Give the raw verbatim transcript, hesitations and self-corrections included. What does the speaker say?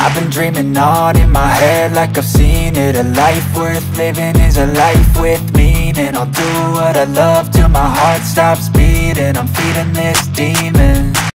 I've been dreaming on in my head like I've seen it. A life worth living is a life with meaning. I'll do what I love till my heart stops beating. I'm feeding this demon.